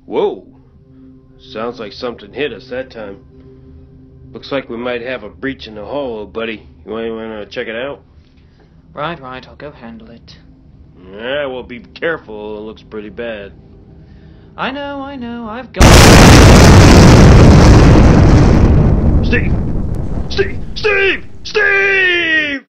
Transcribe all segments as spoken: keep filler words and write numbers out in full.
Whoa! Sounds like something hit us that time. Looks like we might have a breach in the hull, buddy. You want to check it out? Right, right, I'll go handle it. Yeah, well, be careful. It looks pretty bad. I know, I know, I've got... Steve! Steve! Steve! Steve!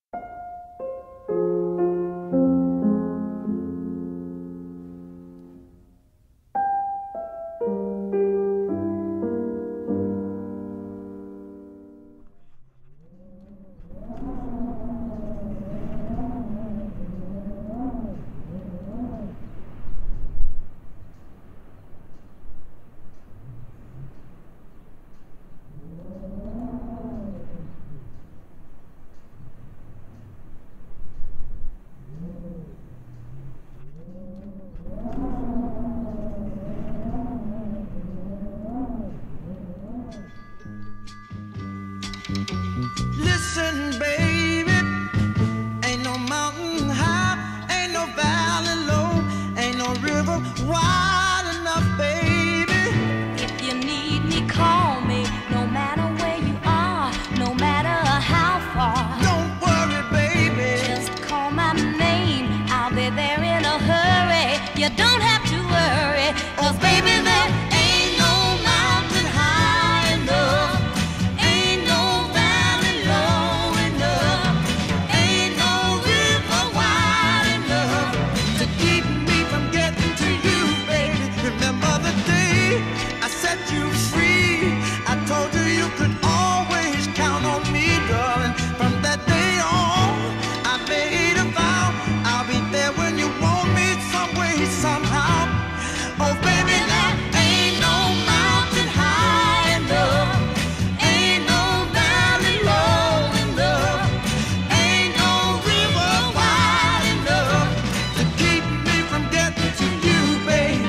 Listen, baby, ain't no mountain high, ain't no valley low, ain't no river wide enough, baby. If you need me, call me, no matter where you are, no matter how far. Don't worry, baby, Just call my name, I'll be there in a hurry. You don't have to worry, 'cause baby, there ain't no mountain high enough, ain't no valley low enough, ain't no river wide enough to keep me from getting to you, baby. Remember the day I set you free? I told you you could always count on me, darling. From that day on, I made a vow I'll be there when you want me, some way, somehow. Oh, baby, there ain't no mountain high enough, ain't no valley low enough, ain't no river wide enough to keep me from getting to you, baby.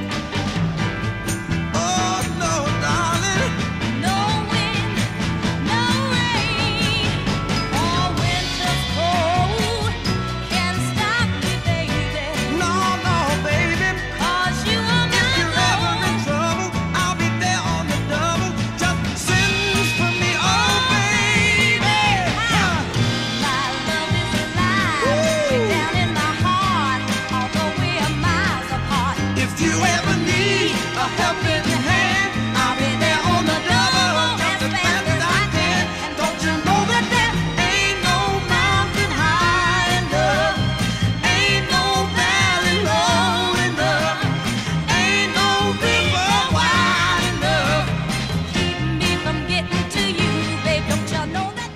Oh, no, darling. No wind, no rain, or winter's cold can stop me, baby. No, no, baby. 'Cause you are If my you're ever in love. trouble, I'll be there on the double. Just send for me, oh, baby. Huh. My love is alive, way down in my heart, although we are miles apart. If you ever need a helping hand, I'll be there on the double, just as fast as I can. Don't you know that there ain't no mountain high enough, ain't no valley low enough, ain't no river wide enough. Keep me from getting to you, babe. Don't you know that?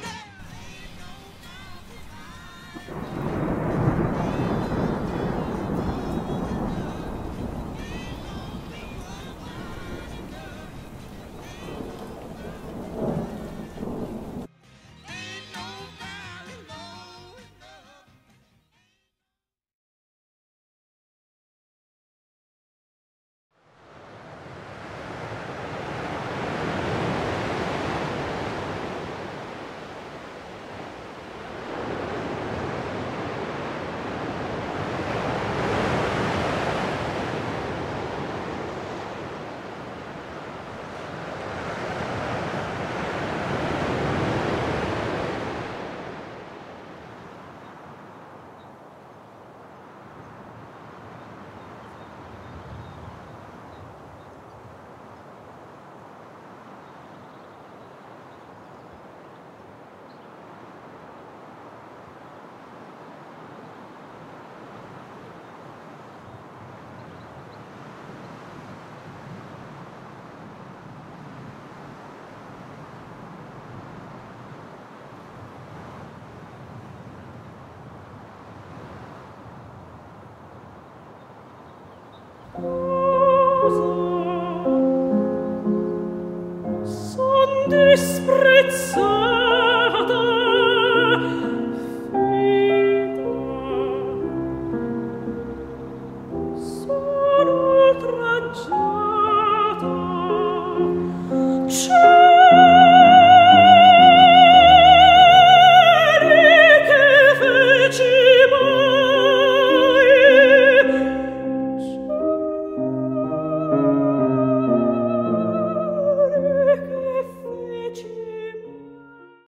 Ain't no valley low enough. Son disprezzato